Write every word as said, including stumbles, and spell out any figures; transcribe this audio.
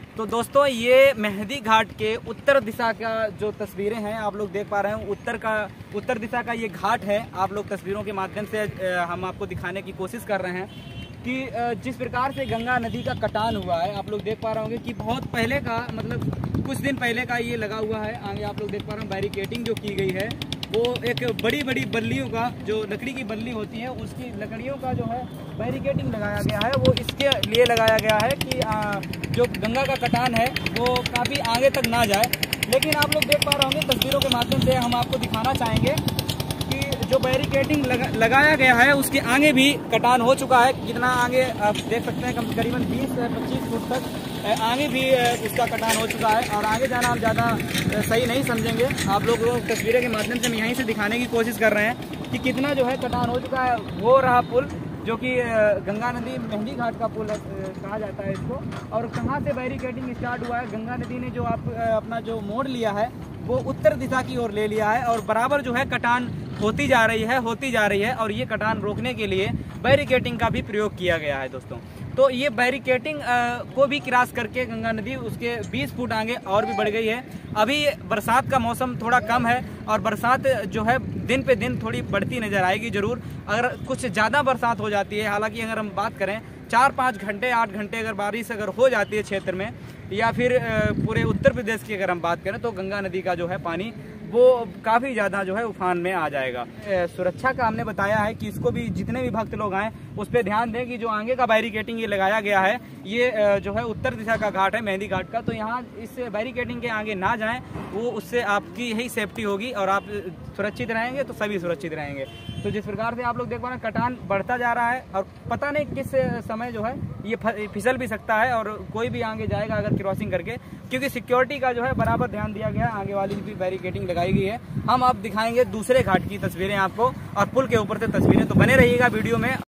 तो दोस्तों ये मेहंदी घाट के उत्तर दिशा का जो तस्वीरें हैं आप लोग देख पा रहे हैं, उत्तर का उत्तर दिशा का ये घाट है। आप लोग तस्वीरों के माध्यम से हम आपको दिखाने की कोशिश कर रहे हैं कि जिस प्रकार से गंगा नदी का कटान हुआ है। आप लोग देख पा रहे होंगे कि बहुत पहले का, मतलब कुछ दिन पहले का ये लगा हुआ है। आगे आप लोग देख पा रहे हैं बैरिकेटिंग जो की गई है वो एक बड़ी बड़ी बल्लियों का, जो लकड़ी की बल्ली होती है उसकी लकड़ियों का जो है बैरिकेटिंग लगाया गया है। वो इसके लिए लगाया गया है कि आ, जो गंगा का कटान है वो काफ़ी आगे तक ना जाए। लेकिन आप लोग देख पा रहे होंगे तस्वीरों के माध्यम से हम आपको दिखाना चाहेंगे कि जो बैरिकेटिंग लगा, लगाया गया है उसके आगे भी कटान हो चुका है। कितना आगे आप देख सकते हैं, कम करीबन बीस से पच्चीस फुट तक आगे भी उसका कटान हो चुका है। और आगे जाना हम ज़्यादा सही नहीं समझेंगे। आप लोग तस्वीरें के माध्यम से हम यहीं से दिखाने की कोशिश कर रहे हैं कि कितना जो है कटान हो चुका है। वो रहा पुल जो कि गंगा नदी मेहंदी घाट का पुल कहा जाता है इसको। और कहाँ से बैरिकेटिंग स्टार्ट हुआ है, गंगा नदी ने जो आप अपना जो मोड़ लिया है वो उत्तर दिशा की ओर ले लिया है और बराबर जो है कटान होती जा रही है होती जा रही है और ये कटान रोकने के लिए बैरिकेटिंग का भी प्रयोग किया गया है दोस्तों। तो ये बैरिकेटिंग को भी क्रॉस करके गंगा नदी उसके बीस फुट आगे और भी बढ़ गई है। अभी बरसात का मौसम थोड़ा कम है और बरसात जो है दिन पे दिन थोड़ी बढ़ती नजर आएगी जरूर। अगर कुछ ज़्यादा बरसात हो जाती है, हालांकि अगर हम बात करें चार पाँच घंटे आठ घंटे अगर बारिश अगर हो जाती है क्षेत्र में या फिर पूरे उत्तर प्रदेश की अगर हम बात करें तो गंगा नदी का जो है पानी वो काफ़ी ज़्यादा जो है उफान में आ जाएगा। सुरक्षा का हमने बताया है कि इसको भी जितने भी भक्त लोग आएँ उस पर ध्यान दें कि जो आगे का बैरिकेटिंग ये लगाया गया है ये जो है उत्तर दिशा का घाट है मेहंदी घाट का। तो यहाँ इस बैरिकेटिंग के आगे ना जाएं, वो उससे आपकी यही सेफ्टी होगी और आप सुरक्षित रहेंगे तो सभी सुरक्षित रहेंगे। तो जिस प्रकार से आप लोग देख पा रहे हैं कटान बढ़ता जा रहा है और पता नहीं किस समय जो है ये फिसल भी सकता है और कोई भी आगे जाएगा अगर क्रॉसिंग करके, क्योंकि सिक्योरिटी का जो है बराबर ध्यान दिया गया है। आगे वाली भी बैरिकेटिंग लगाई गई है। हम अब दिखाएंगे दूसरे घाट की तस्वीरें आपको और पुल के ऊपर से तस्वीरें, तो बने रहिएगा वीडियो में।